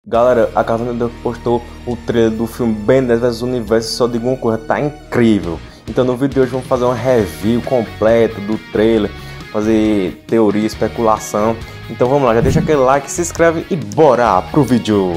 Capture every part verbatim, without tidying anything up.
Galera, a Casa Nerd postou o trailer do filme Ben dez versus. Universo e só digo uma coisa, tá incrível. Então no vídeo de hoje vamos fazer uma review completa do trailer, fazer teoria, especulação. Então vamos lá, já deixa aquele like, se inscreve e bora pro vídeo.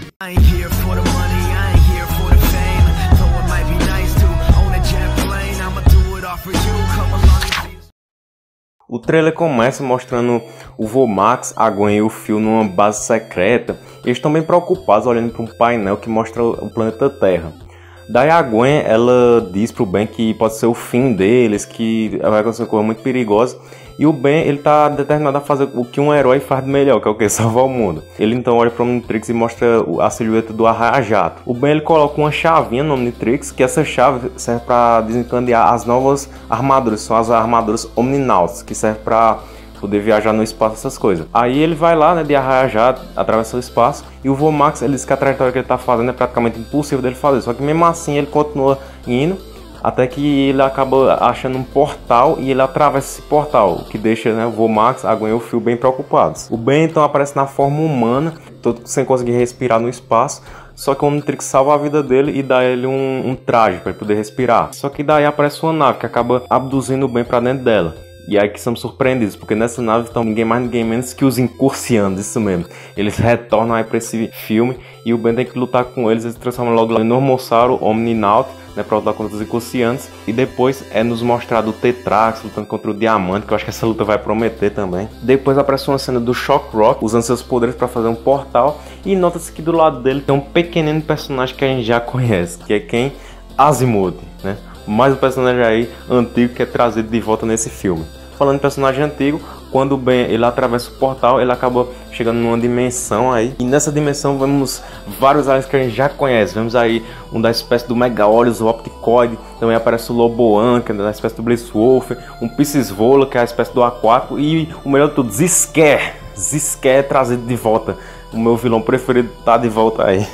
O trailer começa mostrando o Vomax, a Gwen e o Phil numa base secreta. Eles estão bem preocupados olhando para um painel que mostra o planeta Terra. Daí a Gwen, ela diz pro Ben que pode ser o fim deles, que vai acontecer uma coisa muito perigosa. E o Ben, ele tá determinado a fazer o que um herói faz de melhor, que é o que? Salvar o mundo. Ele então olha para o Omnitrix e mostra a silhueta do Arraia-Jato. O Ben, ele coloca uma chavinha no Omnitrix, que essa chave serve para desencadear as novas armaduras. São as armaduras Omninauts, que servem para poder viajar no espaço, essas coisas. Aí ele vai lá, né, de Arraia-Jato, atravessa o espaço. E o Vomax, ele diz que a trajetória que ele tá fazendo é praticamente impossível dele fazer. Só que mesmo assim ele continua indo, até que ele acaba achando um portal e ele atravessa esse portal, o que deixa, né, o Vomax, a Gwen e o Phil bem preocupados. O Ben então aparece na forma humana, todo sem conseguir respirar no espaço, só que o Omnitrix salva a vida dele e dá ele um, um traje para ele poder respirar. Só que daí aparece uma nave que acaba abduzindo o Ben para dentro dela. E aí que somos surpreendidos, porque nessa nave estão ninguém mais ninguém menos que os Incursianos, isso mesmo. Eles retornam aí para esse filme e o Ben tem que lutar com eles, eles transformam logo no Normossauro Omninaut, né, para lutar contra os Incursianos. E depois é nos mostrado o Tetrax lutando contra o Diamante, que eu acho que essa luta vai prometer também. Depois aparece uma cena do Shockrock usando seus poderes para fazer um portal. E nota-se que do lado dele tem um pequenino personagem que a gente já conhece, que é quem? Azimuth, né? Mais um personagem aí antigo que é trazido de volta nesse filme. Falando em personagem antigo, quando o Ben ele atravessa o portal, ele acaba chegando numa dimensão aí. E nessa dimensão vemos vários aliens que a gente já conhece. Vemos aí um da espécie do Megaolius, o Opticoid. Também aparece o Loboan, que é da espécie do Blitzwolf. Um Piscisvola, que é a espécie do Aquático. E o melhor de tudo, Zisquer. Zisquer é trazido de volta. O meu vilão preferido tá de volta aí.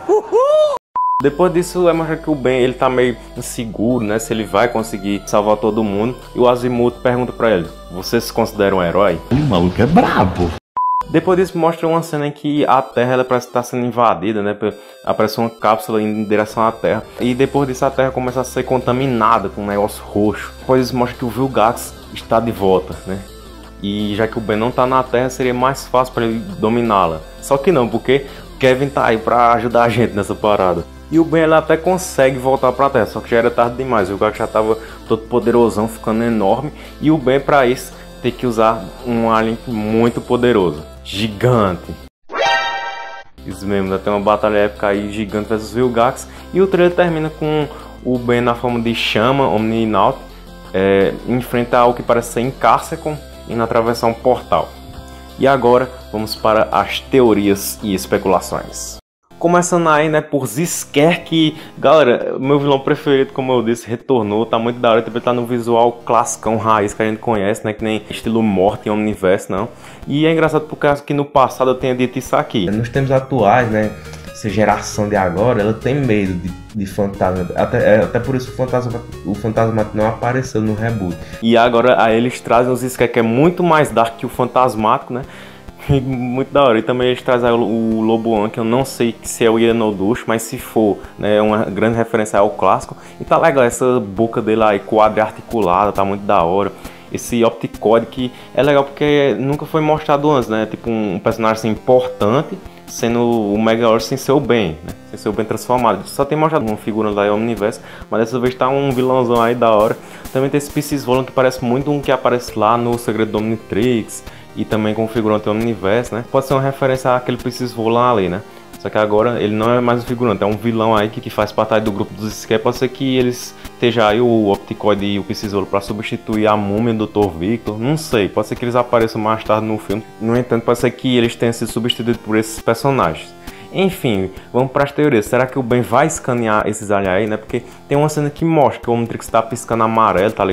Depois disso é mostrar que o Ben ele tá meio inseguro, né, se ele vai conseguir salvar todo mundo. E o Azimuth pergunta pra ele: você se considera um herói? O maluco é brabo. Depois disso mostra uma cena em que a Terra ela parece estar sendo invadida, né, aparece uma cápsula indo em direção à Terra. E depois disso a Terra começa a ser contaminada com um negócio roxo. Depois disso mostra que o Vilgax está de volta, né. E já que o Ben não tá na Terra, seria mais fácil para ele dominá-la. Só que não, porque Kevin tá aí pra ajudar a gente nessa parada. E o Ben ele até consegue voltar pra Terra, só que já era tarde demais. O Vilgax já tava todo poderosão, ficando enorme. E o Ben pra isso tem que usar um alien muito poderoso, gigante. Isso mesmo, vai ter uma batalha épica aí, gigante versus Vilgax. E o trailer termina com o Ben na forma de chama, Omninaut, é, enfrenta algo que parece ser Incarcecon, indo atravessar um portal. E agora vamos para as teorias e especulações. Começando aí, né, por Zisquer, que, galera, meu vilão preferido, como eu disse, retornou, tá muito da hora, também tá no visual classicão raiz que a gente conhece, né, que nem estilo Morte em Omniverse, não. E é engraçado porque acho que no passado eu tenha dito isso aqui. Nos tempos atuais, né, essa geração de agora, ela tem medo de, de fantasma, até, é, até por isso o fantasma, o fantasma não apareceu no reboot. E agora aí eles trazem o Zisquer, que é muito mais dark que o fantasmático, né. Muito da hora. E também eles trazem o Loboan, que eu não sei se é o Ianodush, mas se for, né, é uma grande referência ao clássico. E tá legal essa boca dele aí quadriarticulada, tá muito da hora. Esse Opticoid que é legal porque nunca foi mostrado antes, né? Tipo um personagem assim, importante, sendo o Megaolius sem ser o Ben, né? Sem ser o Ben transformado. Só tem mostrado uma figura lá em Omniverse, mas dessa vez tá um vilãozão aí da hora. Também tem esse Piscisvolan que parece muito um que aparece lá no Segredo do Omnitrix. E também com o figurante Omniverse, né? Pode ser uma referência àquele Piscisvolan ali, né? Só que agora ele não é mais um figurante, é um vilão aí que, que faz parte do grupo dos Zisquer. Pode ser que eles estejam aí o Opticoid e o Piscisvolan para substituir a múmia do doutor Victor. Não sei, pode ser que eles apareçam mais tarde no filme. No entanto, pode ser que eles tenham sido substituídos por esses personagens. Enfim, vamos para as teorias. Será que o Ben vai escanear esses aliens aí, né? Porque tem uma cena que mostra que o Omnitrix está piscando amarelo, tá ligado?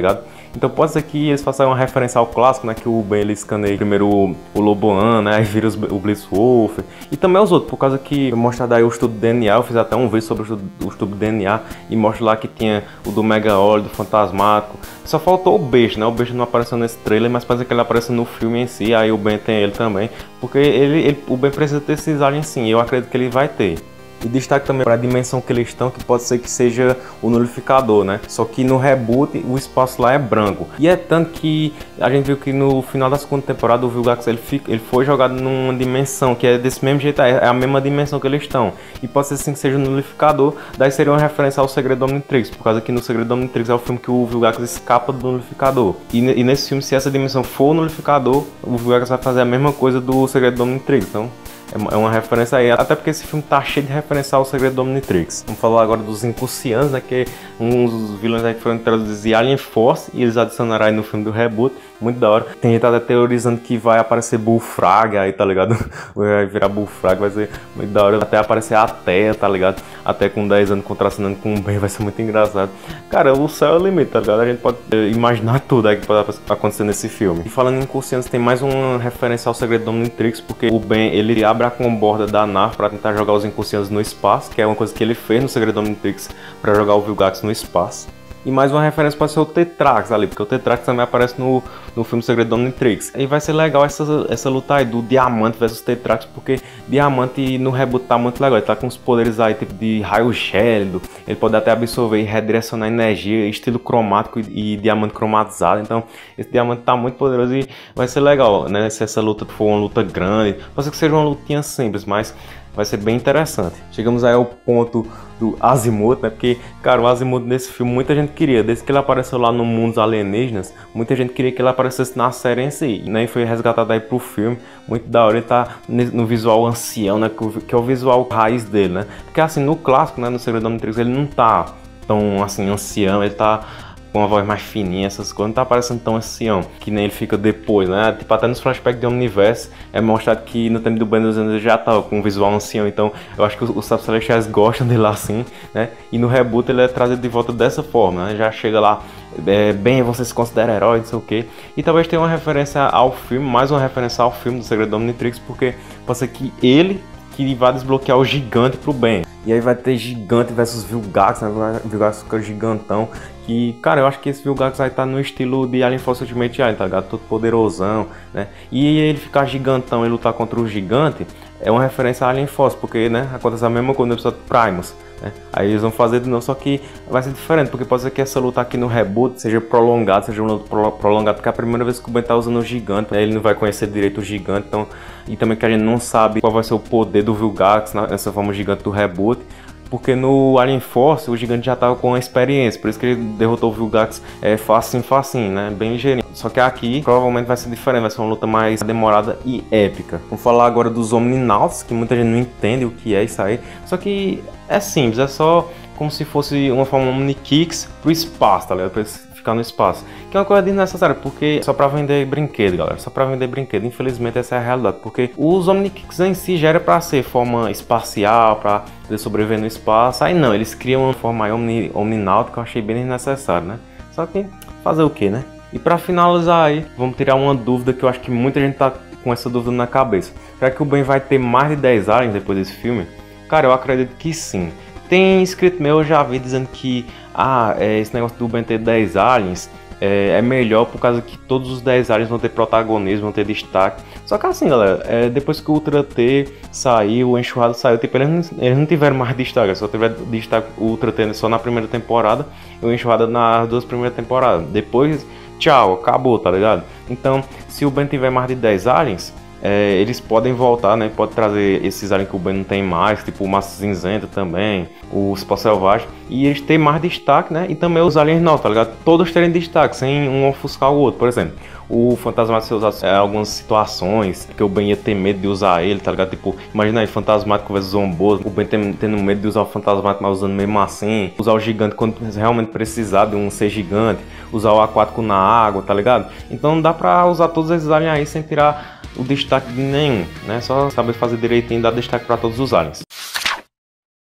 Então pode ser que eles façam uma referência ao clássico, né? Que o Ben ele escaneia primeiro o, o Loboan, né? Aí vira os, o Blitzwolf. E também os outros, por causa que mostra daí o estudo do D N A. Eu fiz até um vídeo sobre o estudo, o estudo do D N A e mostra lá que tinha o do Megaoli, do Fantasmático. Só faltou o Beijo, né? O Beijo não apareceu nesse trailer, mas parece que ele aparece no filme em si. Aí o Ben tem ele também, porque ele, ele, o Ben precisa ter esses aliens sim. Eu acredito que ele vai ter. E destaque também para a dimensão que eles estão, que pode ser que seja o nulificador, né? Só que no reboot o espaço lá é branco. E é tanto que a gente viu que no final da segunda temporada o Vilgax ele, fica, ele foi jogado numa dimensão que é desse mesmo jeito, é a mesma dimensão que eles estão. E pode ser sim que seja o nulificador, daí seria uma referência ao Segredo do Omnitrix, por causa que no Segredo do Omnitrix é o filme que o Vilgax escapa do nulificador. E, e nesse filme, se essa dimensão for o nulificador, o Vilgax vai fazer a mesma coisa do Segredo do Omnitrix. Então é uma referência aí, até porque esse filme tá cheio de referência ao Segredo do Omnitrix. Vamos falar agora dos Incursianos, né, que uns dos vilões aí que foram introduzidos em Alien Force e eles adicionaram aí no filme do reboot, muito da hora. Tem gente até teorizando que vai aparecer Bullfrag aí, tá ligado? Vai virar Bullfrag, vai ser muito da hora. Até aparecer a Teia, tá ligado? Até com dez anos contracenando com o Ben, vai ser muito engraçado. Cara, o céu é o limite, tá ligado? A gente pode imaginar tudo aí que pode acontecer nesse filme. E falando em Incursianos, tem mais uma referência ao Segredo do Omnitrix, porque o Ben, ele abre a comborda da nave para tentar jogar os Incursianos no espaço, que é uma coisa que ele fez no Segredo do Omnitrix para jogar o Vilgax no espaço. E mais uma referência pode ser o Tetrax ali, porque o Tetrax também aparece no, no filme Segredo do Omnitrix. E vai ser legal essa, essa luta aí do Diamante versus Tetrax, porque Diamante no reboot tá muito legal. Ele tá com os poderes aí tipo de raio gélido, ele pode até absorver e redirecionar energia, estilo cromático e, e diamante cromatizado. Então esse Diamante tá muito poderoso e vai ser legal, né? Se essa luta for uma luta grande, pode ser que seja uma lutinha simples, mas vai ser bem interessante. Chegamos aí ao ponto do Azimuth, né? Porque, cara, o Azimuth nesse filme muita gente queria. Desde que ele apareceu lá no Mundo dos Alienígenas, muita gente queria que ele aparecesse na série em si, né? E foi resgatado aí pro filme. Muito da hora, ele tá no visual ancião, né? Que é o visual raiz dele, né? Porque assim, no clássico, né? No Segredo do Omnitrix, ele não tá tão assim ancião, ele tá com uma voz mais fininha, essas coisas, não tá parecendo tão ancião, que nem ele fica depois, né? Tipo, até nos flashbacks de Omniverse é mostrado que no tempo do Ben dos anos ele já tava com um visual ancião, então eu acho que os, os Sapos Celestiais gostam dele assim, né? E no reboot ele é trazido de volta dessa forma, né? Já chega lá, é, bem, você se considera herói, não sei o que. E talvez tenha uma referência ao filme, mais uma referência ao filme do Segredo do Omnitrix, porque pode ser que ele que vai desbloquear o gigante pro Ben. E aí vai ter gigante versus Vilgax, né? Vilgax fica gigantão. Que, cara, eu acho que esse Vilgax aí tá no estilo de Alien Force Ultimate Alien, tá ligado? Todo poderosão, né? E ele ficar gigantão e lutar contra o gigante é uma referência a Alien Force, porque, né, acontece a mesma coisa no episódio Primus, né? Aí eles vão fazer de novo, só que vai ser diferente, porque pode ser que essa luta aqui no reboot seja prolongada, seja uma luta prolongada, porque é a primeira vez que o Ben tá usando o gigante, né? Ele não vai conhecer direito o gigante, então, e também que a gente não sabe qual vai ser o poder do Vilgax nessa forma gigante do reboot. Porque no Alien Force o gigante já tava com a experiência, por isso que ele derrotou o Vilgax é, facinho, facinho, né? Bem ligeirinho. Só que aqui provavelmente vai ser diferente, vai ser uma luta mais demorada e épica. Vamos falar agora dos Omninauts, que muita gente não entende o que é isso aí. Só que é simples, é só como se fosse uma forma Omnikicks pro espaço, tá ligado? Pra ficar no espaço. Que é uma coisa desnecessária, porque só pra vender brinquedo, galera. Só pra vender brinquedo. Infelizmente essa é a realidade, porque os Omnikicks em si já era pra ser forma espacial, pra poder sobreviver no espaço. Aí não, eles criam uma forma aí omni, omninauta que eu achei bem desnecessário, né? Só que fazer o que, né? E pra finalizar aí, vamos tirar uma dúvida que eu acho que muita gente tá com essa dúvida na cabeça. Será que o Ben vai ter mais de dez aliens depois desse filme? Cara, eu acredito que sim. Tem inscrito meu, eu já vi dizendo que ah, é, esse negócio do Ben ter dez aliens é, é melhor por causa que todos os dez aliens vão ter protagonismo, vão ter destaque. Só que assim, galera, é, depois que o Ultra T saiu, o Enxurrado saiu, tipo, eles, não, eles não tiveram mais destaque, só tiveram destaque o Ultra T só na primeira temporada e o Enxurrada nas duas primeiras temporadas. Depois, tchau, acabou, tá ligado? Então, se o Ben tiver mais de dez aliens, É, eles podem voltar, né? Pode trazer esses aliens que o Ben não tem mais, tipo o Massa Cinzenta também, o Cipó Selvagem, e eles têm mais destaque, né? E também os aliens novos, tá ligado? Todos terem destaque, sem um ofuscar o outro. Por exemplo, o Fantasmático ser usado em algumas situações que o Ben ia ter medo de usar ele, tá ligado? Tipo, imagina aí, Fantasmático versus Zomboso, o Ben tendo medo de usar o Fantasmático, mas usando mesmo assim, usar o Gigante quando realmente precisar de um ser gigante, usar o aquático na água, tá ligado? Então dá pra usar todos esses aliens aí sem tirar o destaque de nenhum, né? Só saber fazer direitinho e dar destaque para todos os aliens.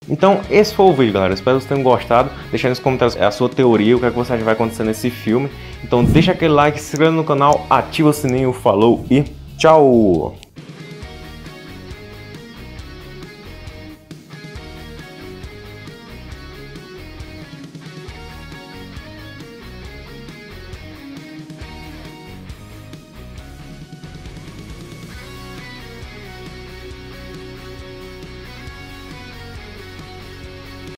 Então esse foi o vídeo, galera, espero que vocês tenham gostado. Deixa aí nos comentários a sua teoria, o que é que você acha que vai acontecer nesse filme. Então deixa aquele like, se inscreva no canal, ativa o sininho, falou e tchau!